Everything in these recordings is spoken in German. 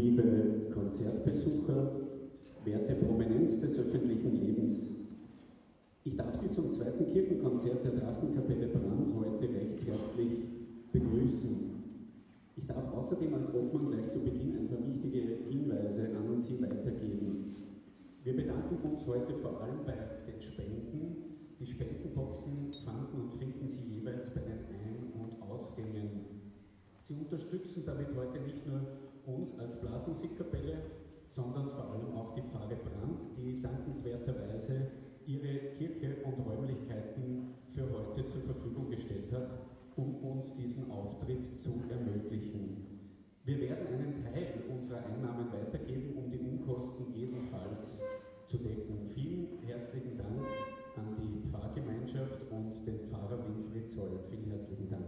liebe Konzertbesucher, werte Prominenz des öffentlichen Lebens. Ich darf Sie zum zweiten Kirchenkonzert der Trachtenkapelle Brand heute recht herzlich begrüßen. Ich darf außerdem als Obmann gleich zu Beginn ein paar wichtige Hinweise an Sie weitergeben. Wir bedanken uns heute vor allem bei den Spenden. Die Spendenboxen fanden und finden Sie jeweils bei den Ein- und Ausgängen. Sie unterstützen damit heute nicht nur uns als Blasmusikkapelle, sondern vor allem auch die Pfarre Brand, die dankenswerterweise ihre Kirche und Räumlichkeiten für heute zur Verfügung gestellt hat, um uns diesen Auftritt zu ermöglichen. Wir werden einen Teil unserer Einnahmen weitergeben, um die Unkosten jedenfalls zu decken. Vielen herzlichen Dank an die Pfarrgemeinschaft und den Pfarrer Winfried Zoll. Vielen herzlichen Dank.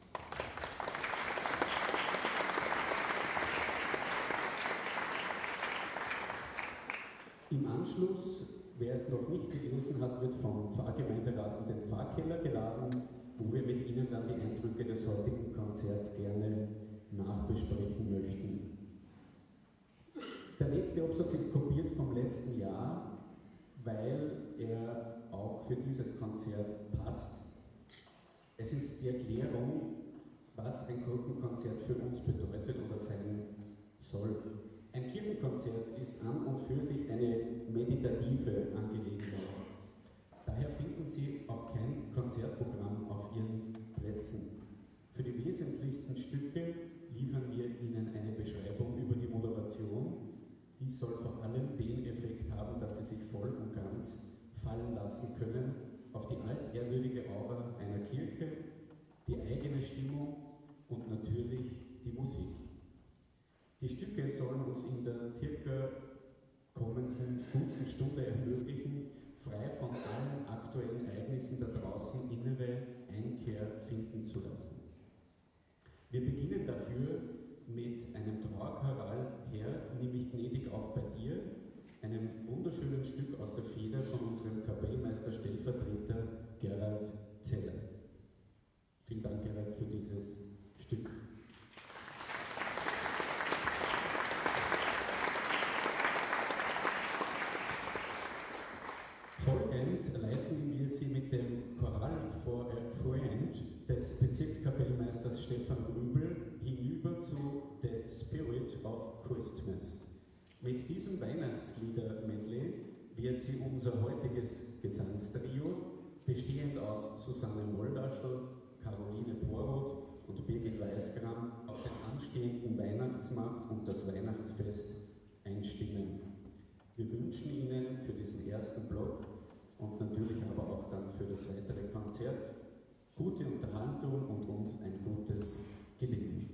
Im Anschluss, wer es noch nicht gelesen hat, wird vom Pfarrgemeinderat in den Pfarrkeller geladen, wo wir mit Ihnen dann die Eindrücke des heutigen Konzerts gerne nachbesprechen möchten. Der nächste Absatz ist kopiert vom letzten Jahr, weil er auch für dieses Konzert passt. Es ist die Erklärung, was ein Kirchenkonzert für uns bedeutet oder sein soll. Ein Kirchenkonzert ist an und für sich eine meditative Angelegenheit. Daher finden Sie auch kein Konzertprogramm auf Ihren Plätzen. Für die wesentlichsten Stücke liefern wir Ihnen eine Beschreibung über die Moderation. Dies soll vor allem den Effekt haben, dass Sie sich voll und ganz fallen lassen können auf die altehrwürdige Aura einer Kirche, die eigene Stimmung und natürlich die Musik. Die Stücke sollen uns in der circa kommenden guten Stunde ermöglichen, frei von allen aktuellen Ereignissen da draußen innere Einkehr finden zu lassen. Wir beginnen dafür mit einem Trauerchoral, Herr, nimm mich gnädig auf bei dir, einem wunderschönen Stück aus der Feder von unserem Kapellmeister Stellvertreter Gerald Zeller. Vielen Dank, Gerald, für dieses Stück. Folgend leiten wir Sie mit dem Choral Vorend des Bezirkskapellmeisters Stefan Grübel hinüber zu The Spirit of Christmas. Mit diesem Weihnachtslieder-Medley wird Sie unser heutiges Gesangstrio, bestehend aus Susanne Moldaschl, Caroline Poroth und Birgit Weißgram, auf den anstehenden Weihnachtsmarkt und das Weihnachtsfest einstimmen. Wir wünschen Ihnen für diesen ersten Block und natürlich aber auch dann für das weitere Konzert gute Unterhaltung und uns ein gutes Gelingen.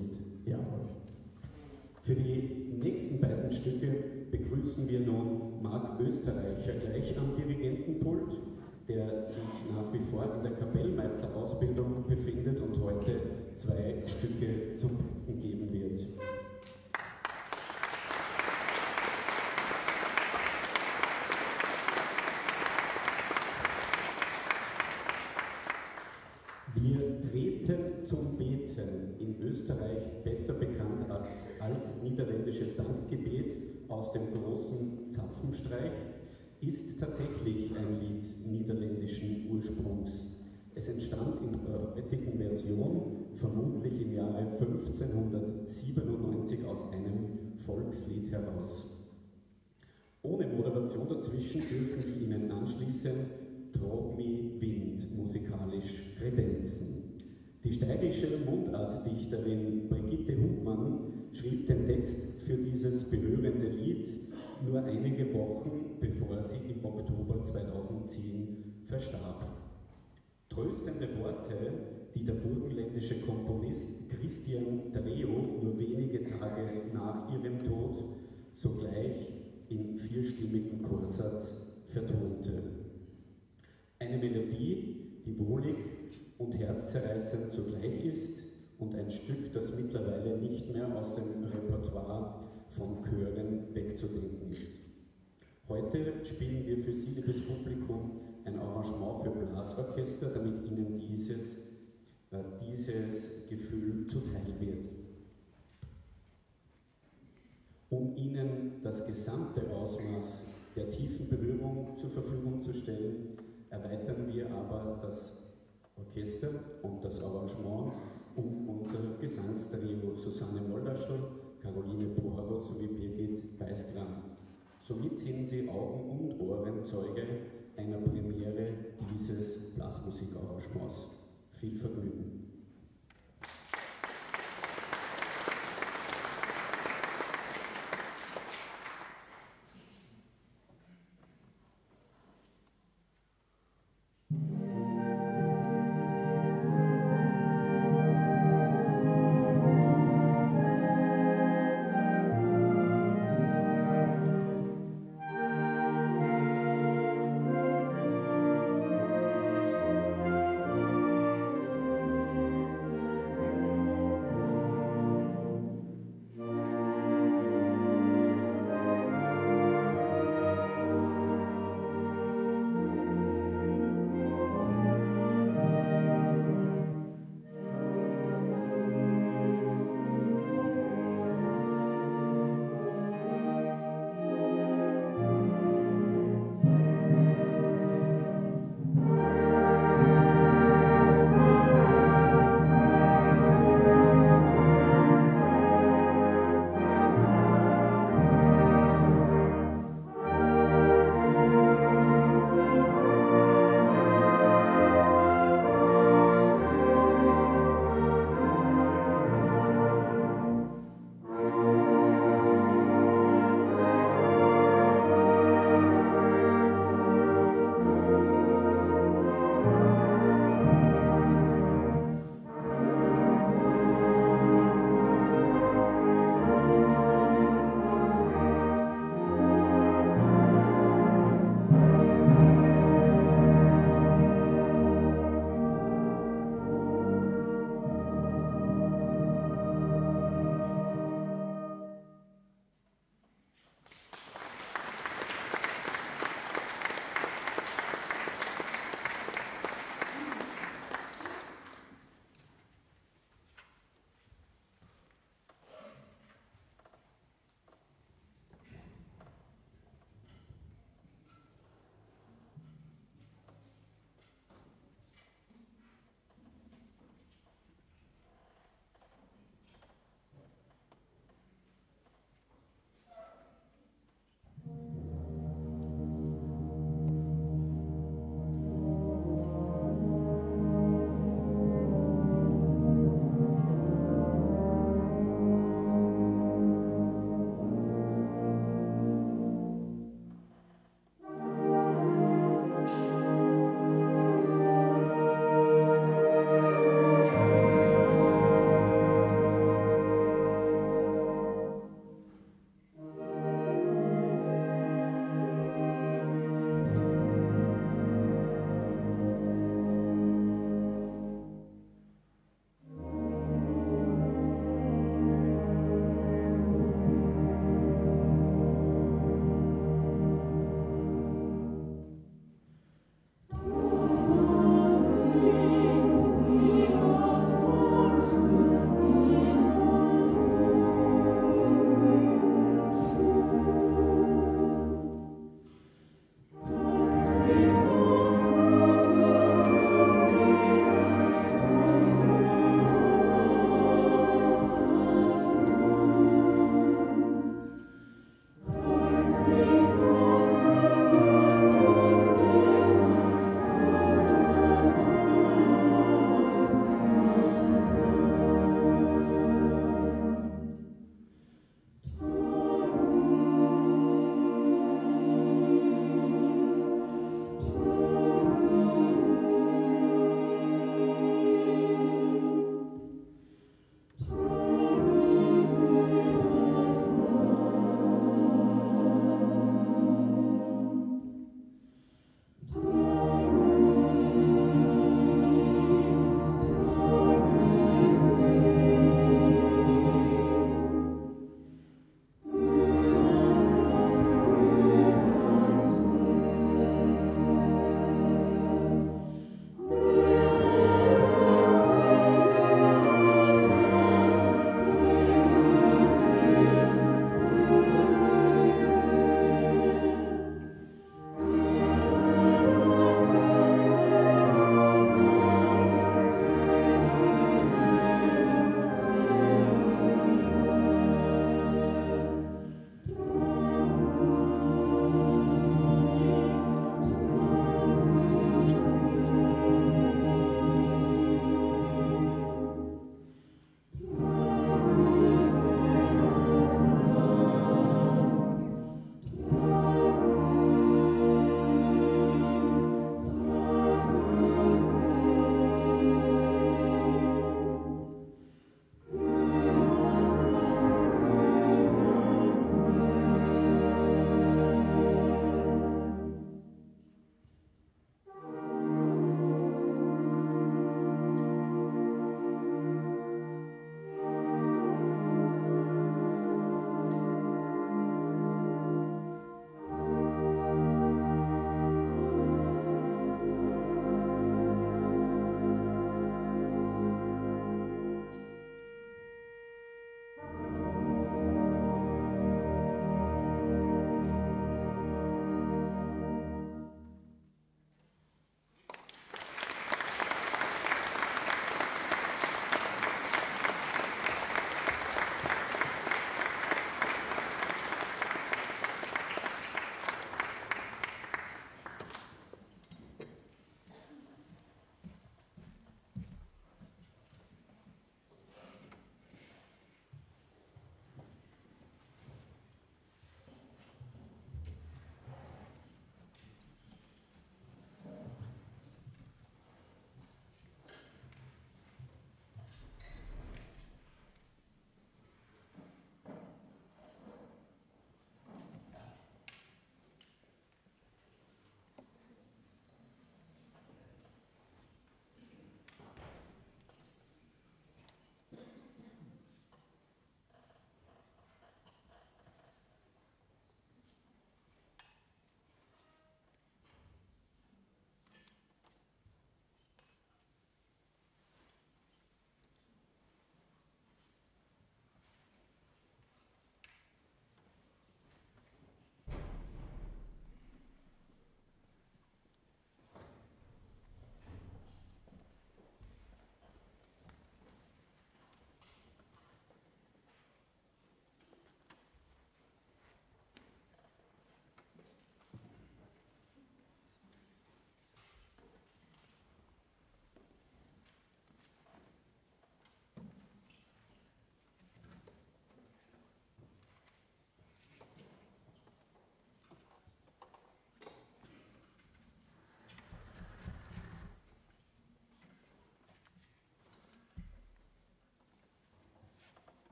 jetzt? Jawohl. Für die nächsten beiden Stücke begrüßen wir nun Marc Österreicher gleich am Dirigentenpult, der sich nach wie vor in der Kapellmeister-Ausbildung befindet und heute 2 Stücke zum Besten geben wird. Wir treten zum Beten, in Österreich besser bekannt als altniederländisches Dankgebet aus dem großen Zapfenstreich, ist tatsächlich ein Lied niederländischen Ursprungs. Es entstand in der heutigen Version vermutlich im Jahre 1597 aus einem Volkslied heraus. Ohne Moderation dazwischen dürfen wir Ihnen anschließend Trog mi Wind musikalisch kredenzen. Die steirische Mundartdichterin Brigitte Hubmann schrieb den Text für dieses berührende Lied nur einige Wochen bevor sie im Oktober 2010 verstarb. Tröstende Worte, die der burgenländische Komponist Christian Dreo nur wenige Tage nach ihrem Tod sogleich in 4-stimmigen Chorsatz vertonte. Eine Melodie, die wohlig und herzzerreißend zugleich ist und ein Stück, das mittlerweile nicht mehr aus dem Repertoire von Chören wegzudenken ist. Heute spielen wir für Sie, liebes Publikum, ein Arrangement für Blasorchester, damit Ihnen dieses Gefühl zuteil wird. Um Ihnen das gesamte Ausmaß der tiefen Berührung zur Verfügung zu stellen, erweitern wir aber das Orchester und das Arrangement um unser Gesangstrio Susanne Moldaschl, Caroline Porroth sowie Birgit Weißgram. Somit sind Sie Augen- und Ohrenzeuge einer Premiere dieses Blasmusikarrangements. Viel Vergnügen!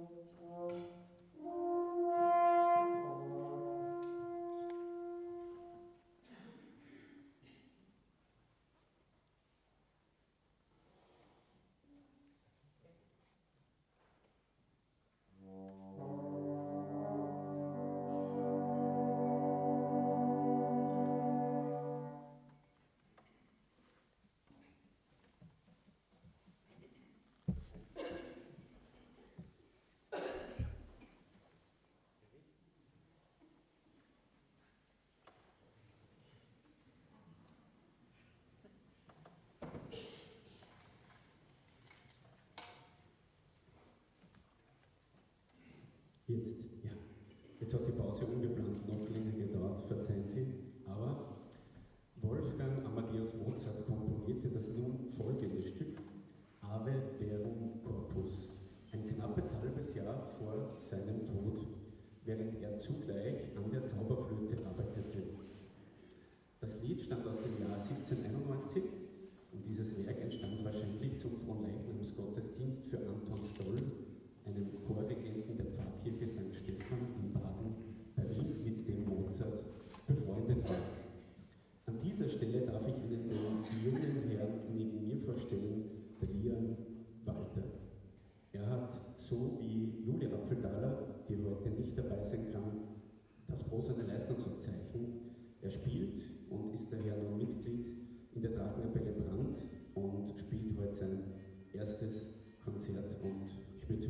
Jetzt hat die Pause ungeplant noch länger gedauert, verzeihen Sie, aber Wolfgang Amadeus Mozart komponierte das nun folgende Stück, Ave Verum Corpus, ein knappes halbes Jahr vor seinem Tod, während er zugleich an der Zauberflöte arbeitete. Das Lied stammt aus dem Jahr 1791 und dieses Werk entstand wahrscheinlich zum Fronleichnamsgottesdienst für Anton Stoll, einem Chorregenten der Pfarrkirche St. Stephan in Baden bei Wien, mit dem Mozart befreundet war. An dieser Stelle darf ich Ihnen den jungen Herrn neben mir vorstellen, der Lian Walter. Er hat, so wie Julia Apfeldaler, die heute nicht dabei sein kann, das bronzene Leistungsabzeichen. Er spielt und ist daher noch Mitglied in der Drachenkapelle Brand und spielt heute sein erstes Konzert, und ich würde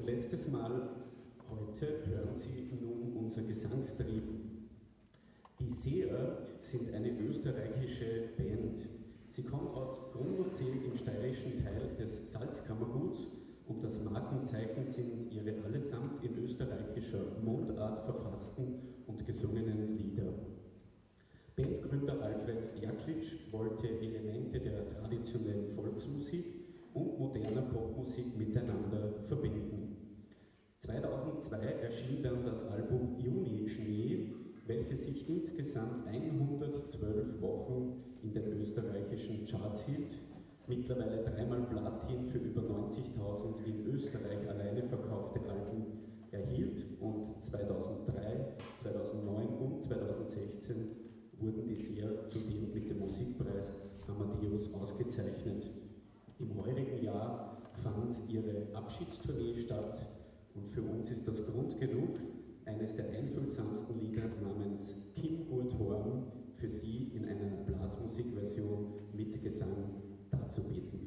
und letztes Mal heute hören Sie nun unser Gesangstrio. Die Seher sind eine österreichische Band. Sie kommen aus Grundlsee im steirischen Teil des Salzkammerguts und das Markenzeichen sind ihre allesamt in österreichischer Mundart verfassten und gesungenen Lieder. Bandgründer Alfred Jaklitsch wollte Elemente der traditionellen Volksmusik und moderner Popmusik miteinander verbinden. 2002 erschien dann das Album Juni-Schnee, welches sich insgesamt 112 Wochen in den österreichischen Charts hielt, mittlerweile dreimal Platin für über 90.000 in Österreich alleine verkaufte Alben erhielt und 2003, 2009 und 2016 wurden die Seher zudem mit dem Musikpreis Amadeus ausgezeichnet. Im heurigen Jahr fand ihre Abschiedstournee statt und für uns ist das Grund genug, eines der einfühlsamsten Lieder namens Kim Gurt Horn für Sie in einer Blasmusikversion mit Gesang darzubieten.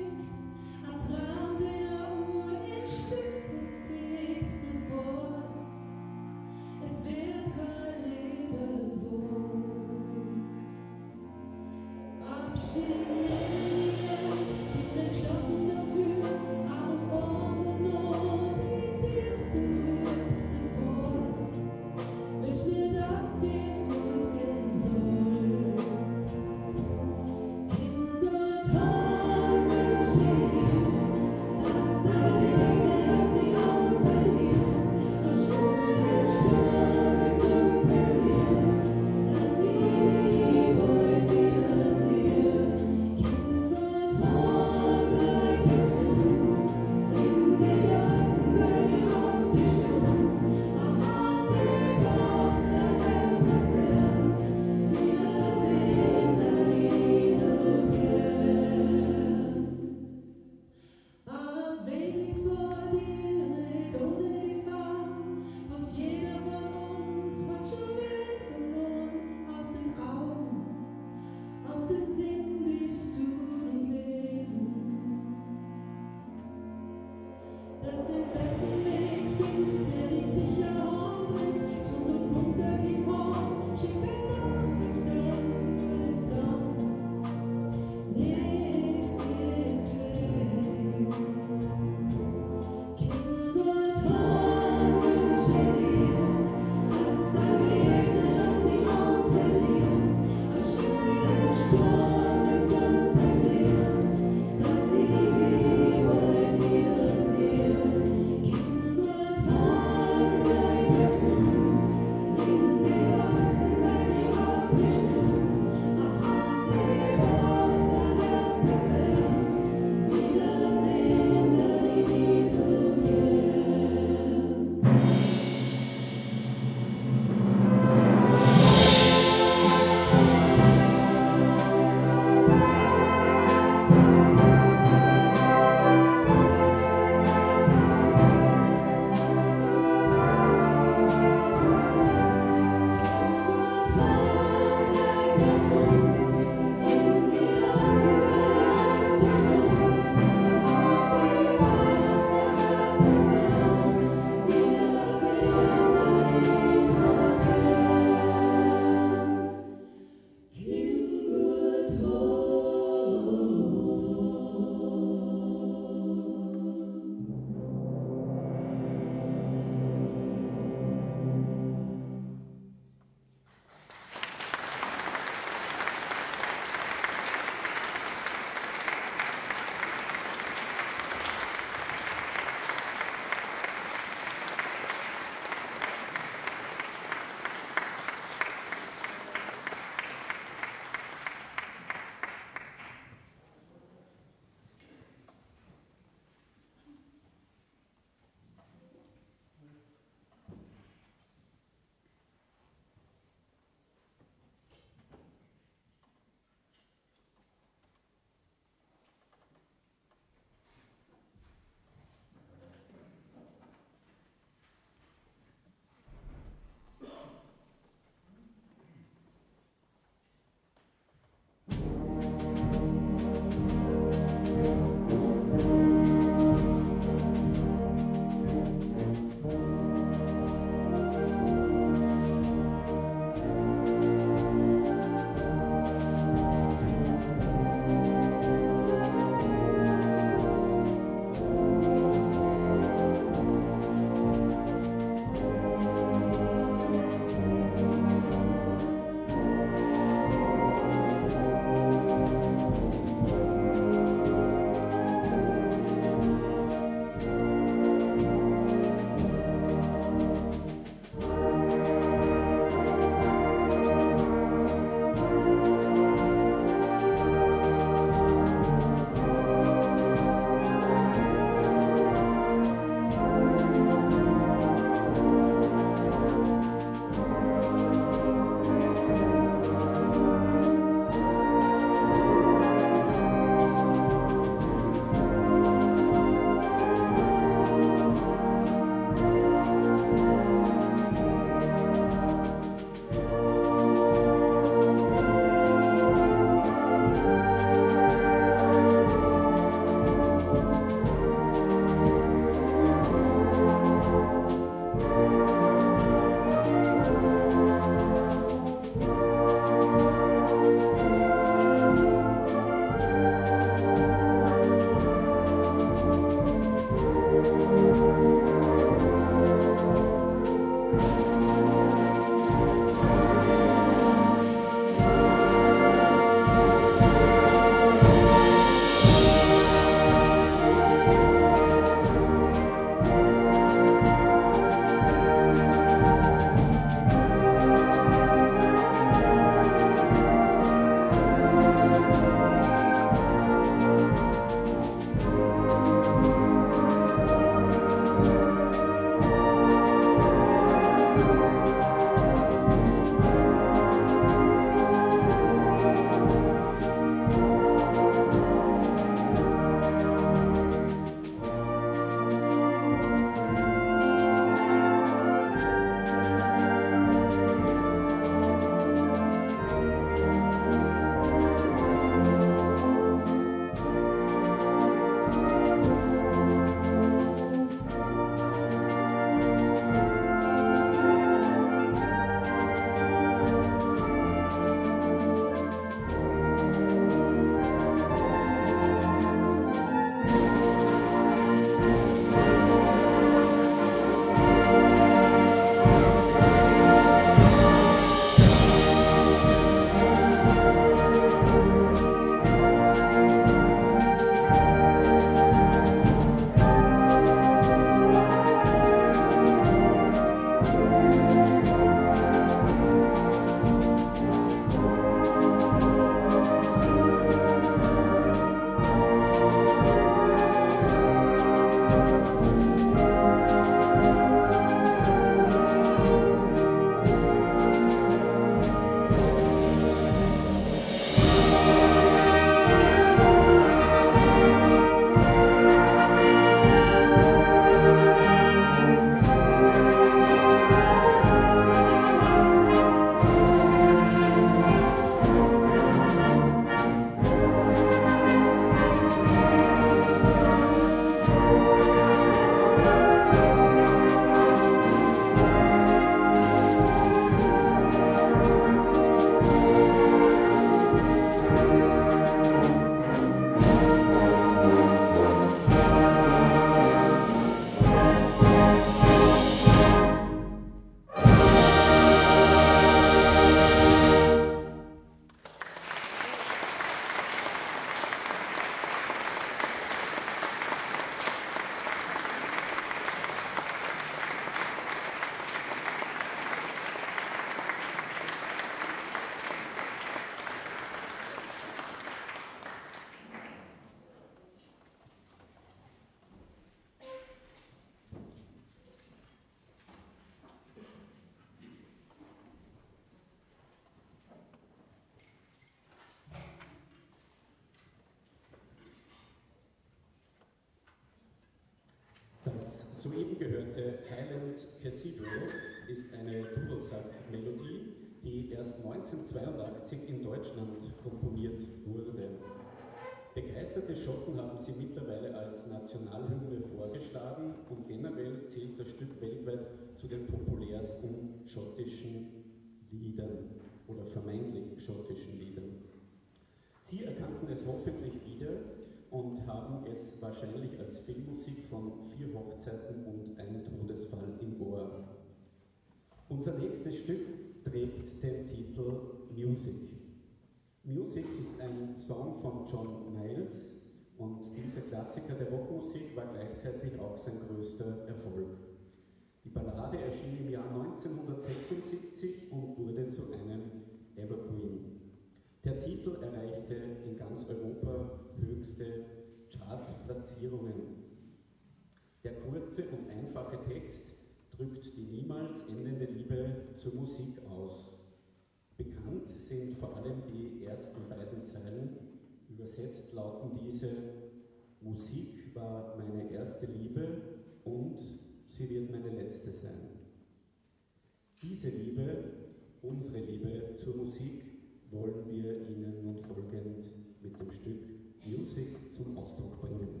eben gehörte Highland Cathedral ist eine Dudelsack-Melodie, die erst 1982 in Deutschland komponiert wurde. Begeisterte Schotten haben sie mittlerweile als Nationalhymne vorgeschlagen und generell zählt das Stück weltweit zu den populärsten schottischen Liedern oder vermeintlich schottischen Liedern. Sie erkannten es hoffentlich wieder und haben es wahrscheinlich als Filmmusik von 4 Hochzeiten und einem Todesfall im Ohr. Unser nächstes Stück trägt den Titel Music. Music ist ein Song von John Miles und dieser Klassiker der Rockmusik war gleichzeitig auch sein größter Erfolg. Die Ballade erschien im Jahr 1976 und wurde zu einem Evergreen. Der Titel erreichte in ganz Europa höchste Chartplatzierungen. Der kurze und einfache Text drückt die niemals endende Liebe zur Musik aus. Bekannt sind vor allem die ersten beiden Zeilen. Übersetzt lauten diese: Musik war meine erste Liebe und sie wird meine letzte sein. Diese Liebe, unsere Liebe zur Musik, wollen wir Ihnen nun folgend mit dem Stück Music zum Ausdruck bringen.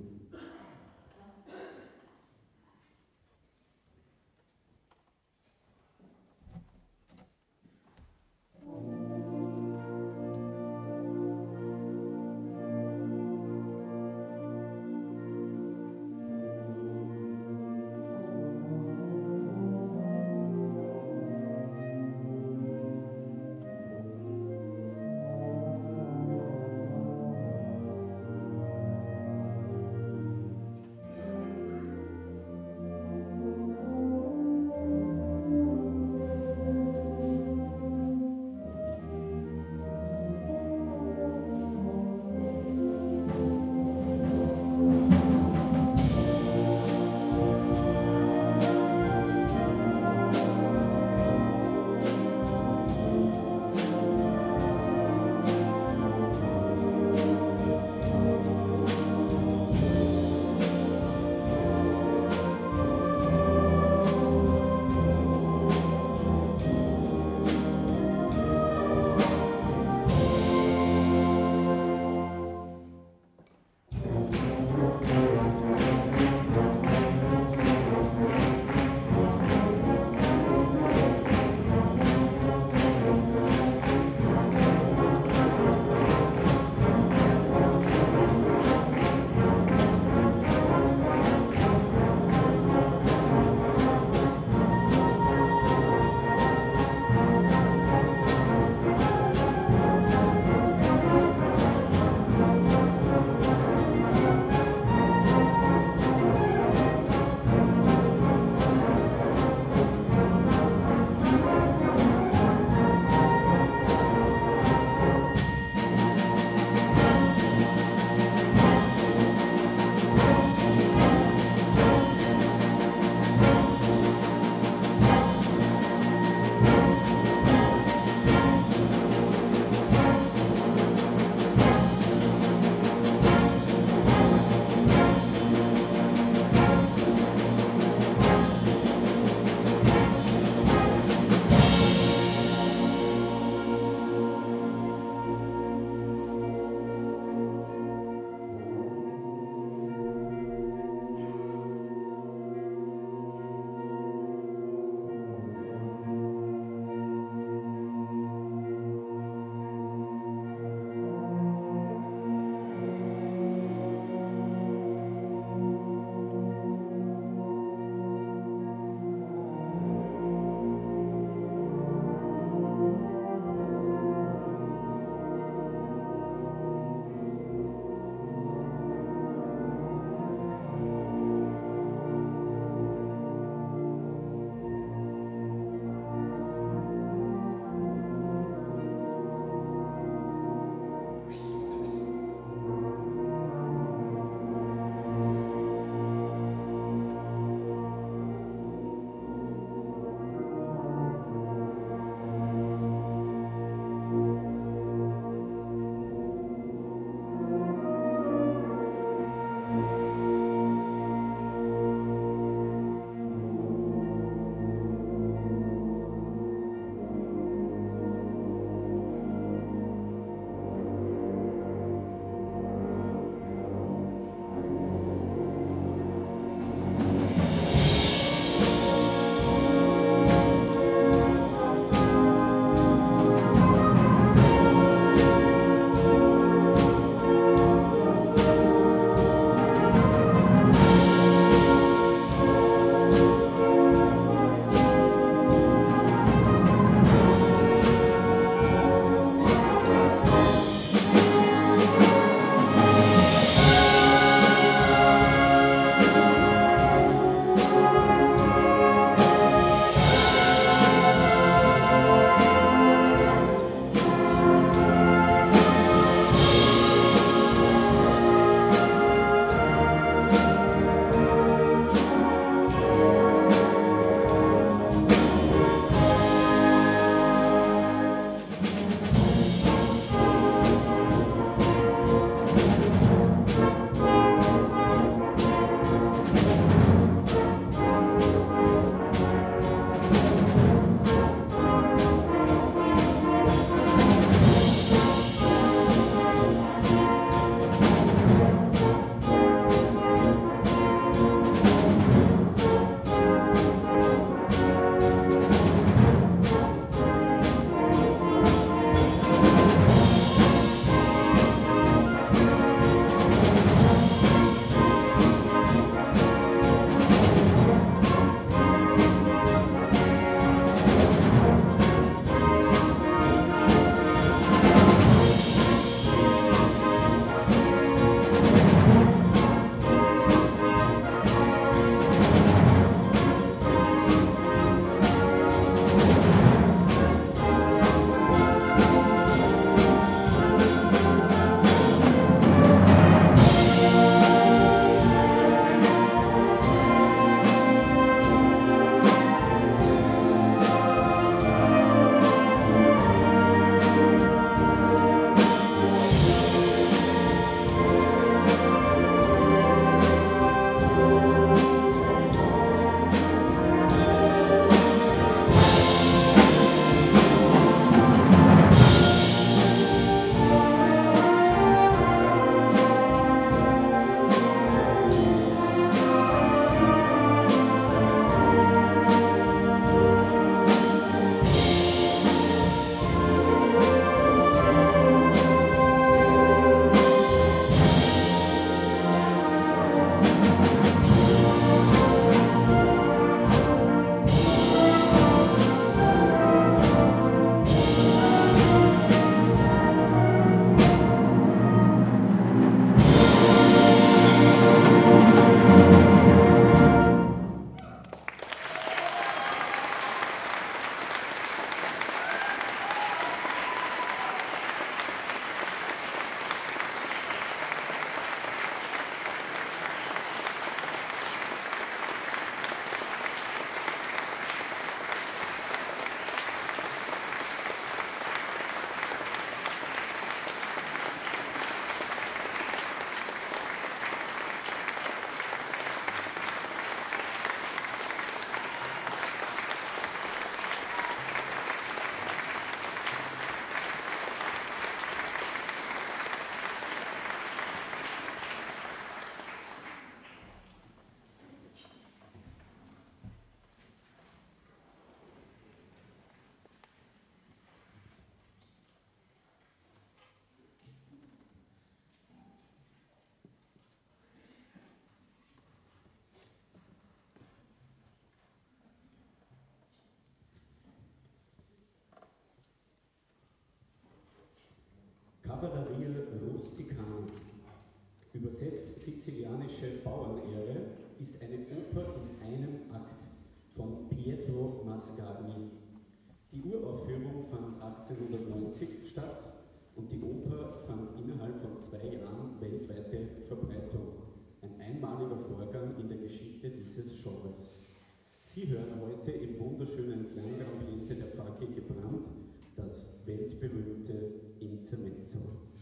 Cavalleria Rusticana, übersetzt sizilianische Bauernehre, ist eine Oper in einem Akt von Pietro Mascagni. Die Uraufführung fand 1890 statt und die Oper fand innerhalb von 2 Jahren weltweite Verbreitung. Ein einmaliger Vorgang in der Geschichte dieses Genres. Sie hören heute im wunderschönen Klangrampiente der Pfarrkirche Brand das weltberühmte Intermezzo.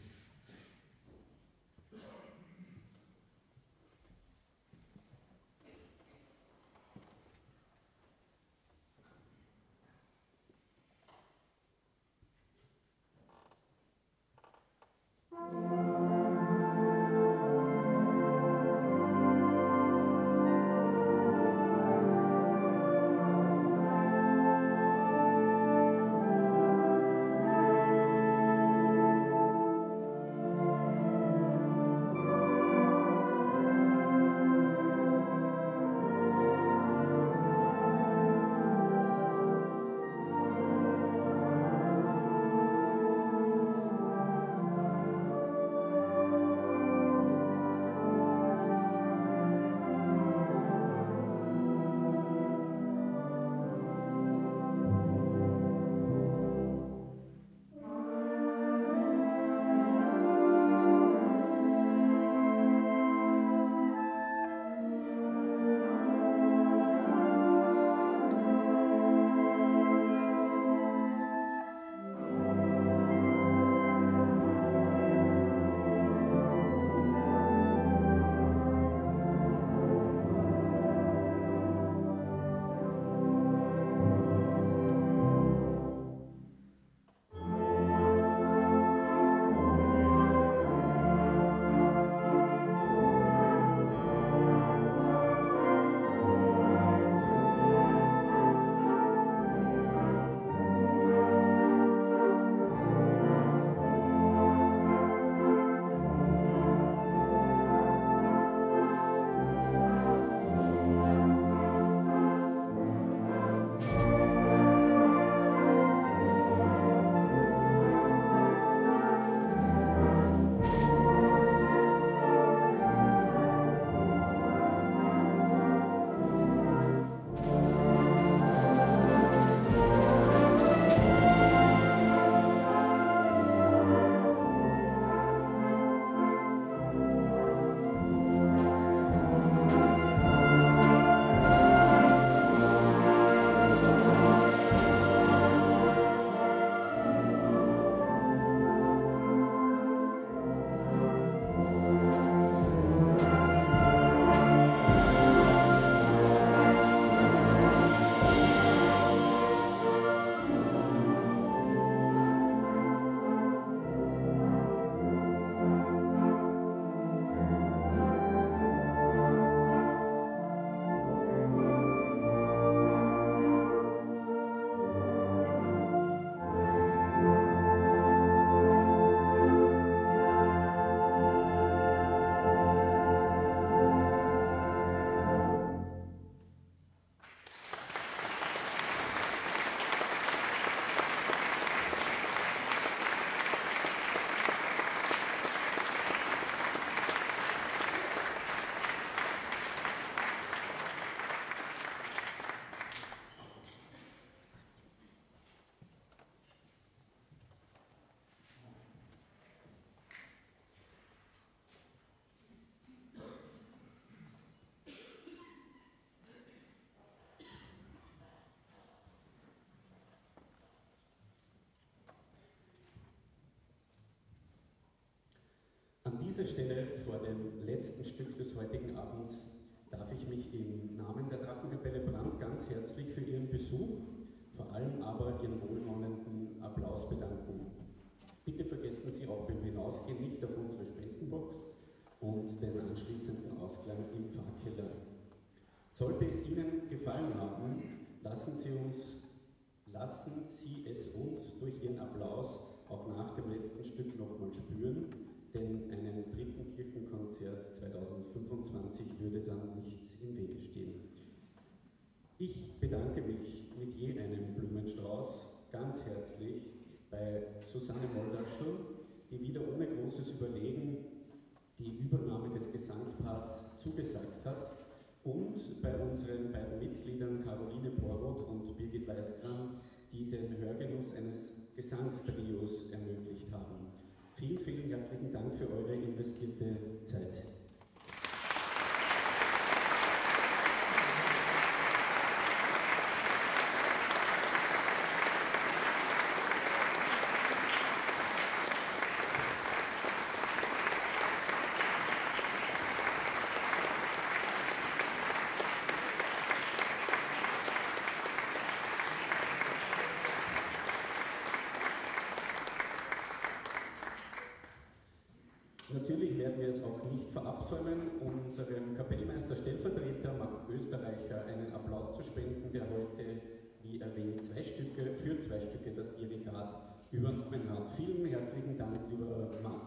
An dieser Stelle vor dem letzten Stück des heutigen Abends darf ich mich im Namen der Drachenkapelle Brand ganz herzlich für Ihren Besuch, vor allem aber Ihren wohlwollenden Applaus bedanken. Bitte vergessen Sie auch beim Hinausgehen nicht auf unsere Spendenbox und den anschließenden Ausklang im Pfarrkeller. Sollte es Ihnen gefallen haben, lassen Sie es uns durch Ihren Applaus auch nach dem letzten Stück nochmal spüren, denn einem dritten Kirchenkonzert 2025 würde dann nichts im Wege stehen. Ich bedanke mich mit je einem Blumenstrauß ganz herzlich bei Susanne Moldaschl, die wieder ohne großes Überlegen die Übernahme des Gesangsparts zugesagt hat, und bei unseren beiden Mitgliedern Caroline Porroth und Birgit Weißgram, die den Hörgenuss eines Gesangstrios ermöglicht haben. Vielen, vielen herzlichen Dank für eure investierte Zeit. Natürlich werden wir es auch nicht verabsäumen, unserem Kapellmeister Stellvertreter Marc Österreicher einen Applaus zu spenden, der heute, wie erwähnt, für zwei Stücke das Dirigat übernommen hat. Vielen herzlichen Dank, lieber Marc.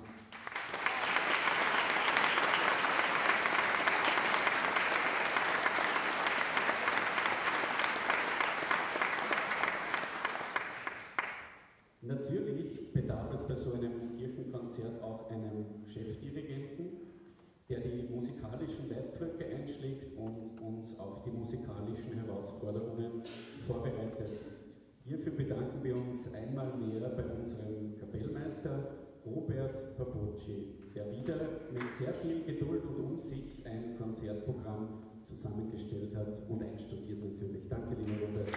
Natürlich bedarf es bei so einem Kirchenkonzert auch einem Chefdirigenten, der die musikalischen Leitpflöcke einschlägt und uns auf die musikalischen Herausforderungen vorbereitet. Hierfür bedanken wir uns einmal mehr bei unserem Kapellmeister Robert Papocci, der wieder mit sehr viel Geduld und Umsicht ein Konzertprogramm zusammengestellt hat und einstudiert natürlich. Danke, lieber Robert.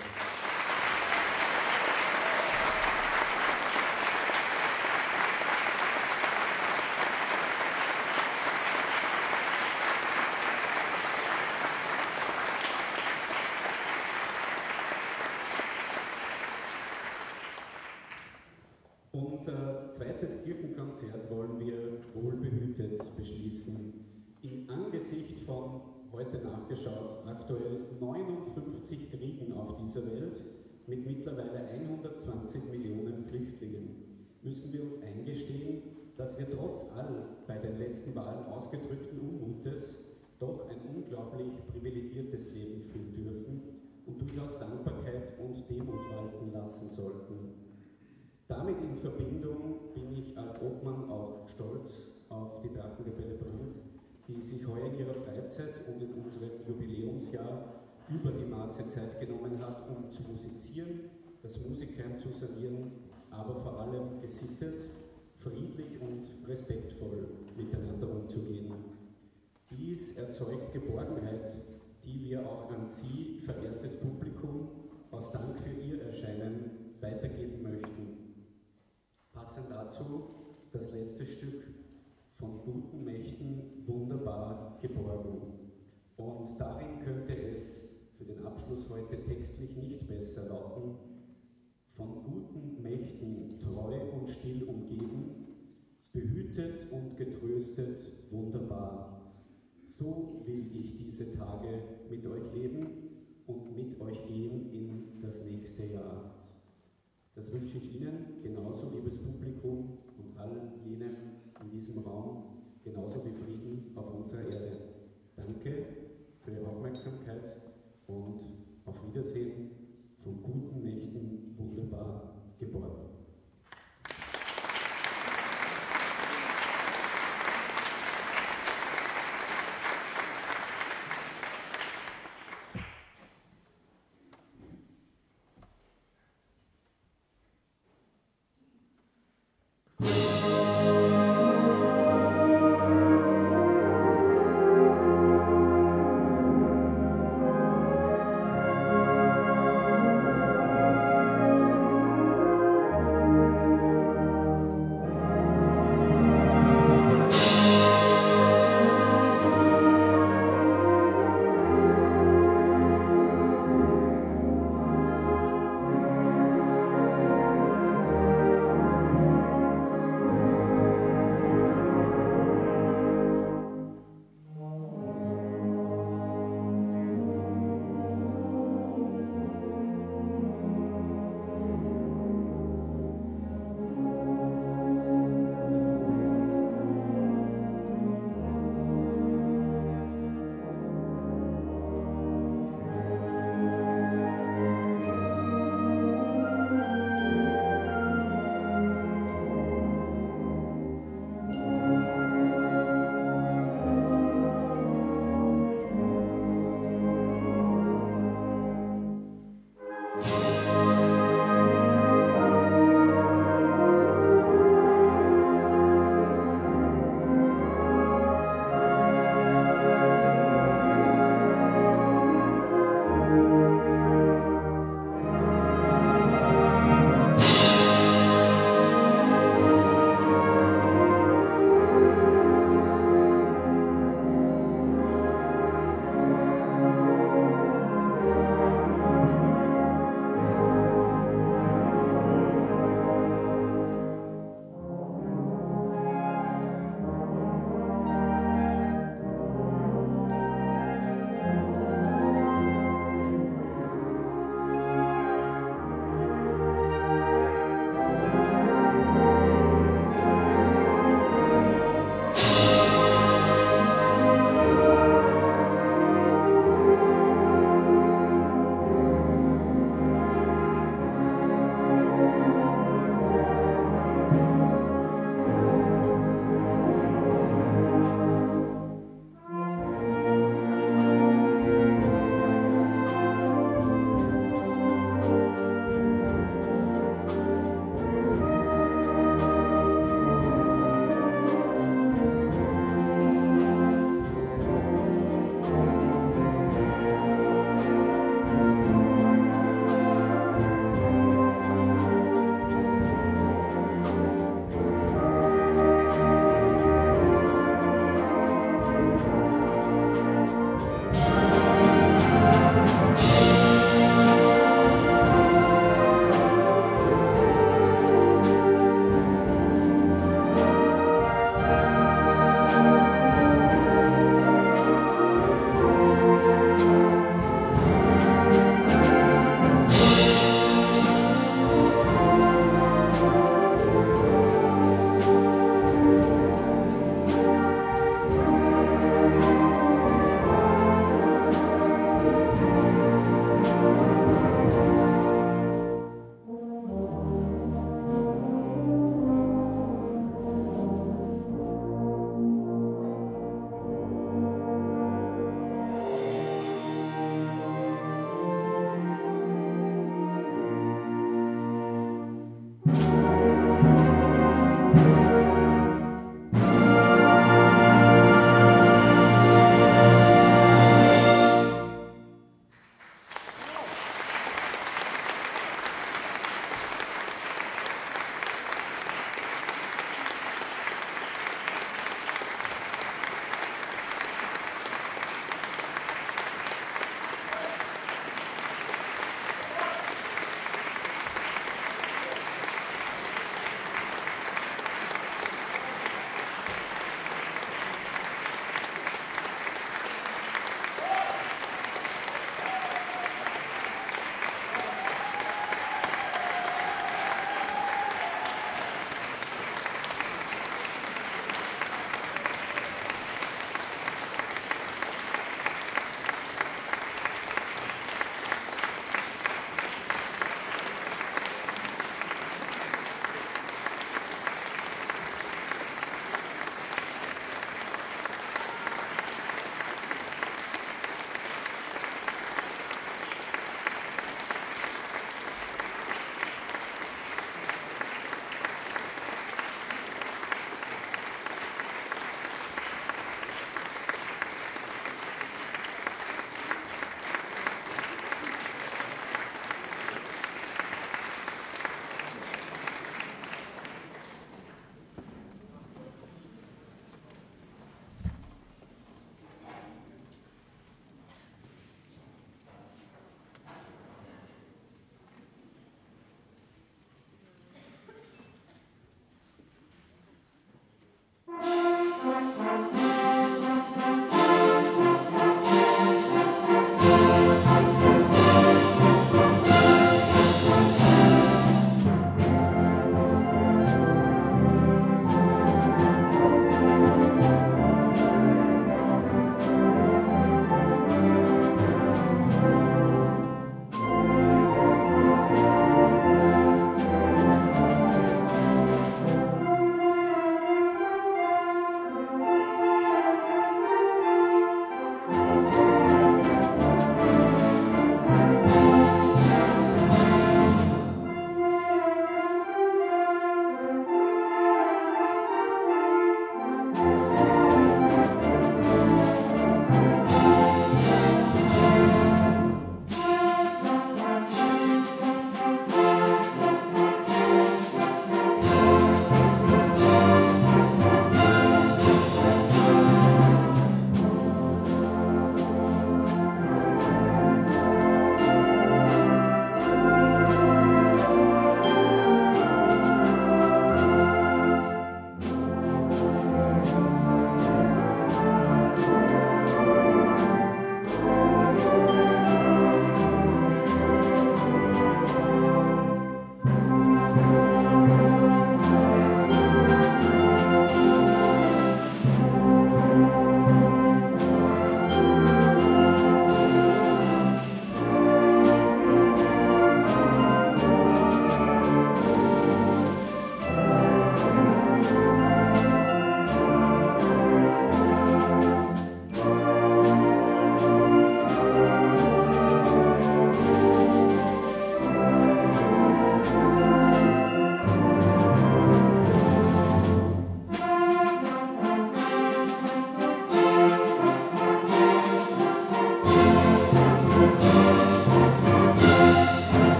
Unser zweites Kirchenkonzert wollen wir wohlbehütet beschließen. Im Angesicht von, heute nachgeschaut, aktuell 59 Kriegen auf dieser Welt mit mittlerweile 120 Millionen Flüchtlingen müssen wir uns eingestehen, dass wir trotz all bei den letzten Wahlen ausgedrückten Unmutes doch ein unglaublich privilegiertes Leben führen dürfen und durchaus Dankbarkeit und Demut walten lassen sollten. Damit in Verbindung bin ich als Obmann auch stolz auf die Trachtenkapelle Brand, die sich heuer in ihrer Freizeit und in unserem Jubiläumsjahr über die Maße Zeit genommen hat, um zu musizieren, das Musikheim zu sanieren, aber vor allem gesittet, friedlich und respektvoll miteinander umzugehen. Dies erzeugt Geborgenheit, die wir auch an Sie, verehrtes Publikum, aus Dank für Ihr Erscheinen weitergeben möchten. Passend dazu das letzte Stück von guten Mächten wunderbar geborgen. Und darin könnte es für den Abschluss heute textlich nicht besser lauten: von guten Mächten treu und still umgeben, behütet und getröstet wunderbar. So will ich diese Tage mit euch leben und mit euch gehen in das nächste Jahr. Das wünsche ich Ihnen, genauso liebes Publikum und allen jenen in diesem Raum, genauso wie Frieden auf unserer Erde. Danke für Ihre Aufmerksamkeit und auf Wiedersehen